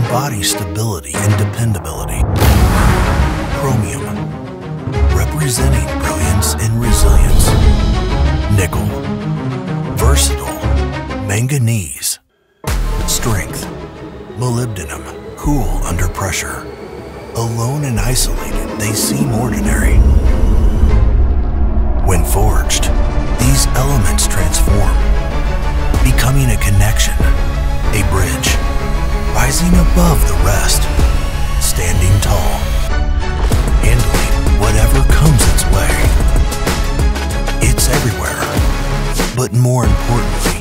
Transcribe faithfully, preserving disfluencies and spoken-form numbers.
embody stability and dependability. Chromium, representing brilliance and resilience. Nickel, versatile. Manganese, strength. Molybdenum, cool under pressure. Alone and isolated, they seem ordinary. When forged, these elements transform, becoming a connection, a bridge, rising above the rest, standing tall, handling whatever comes its way. It's everywhere, but more importantly,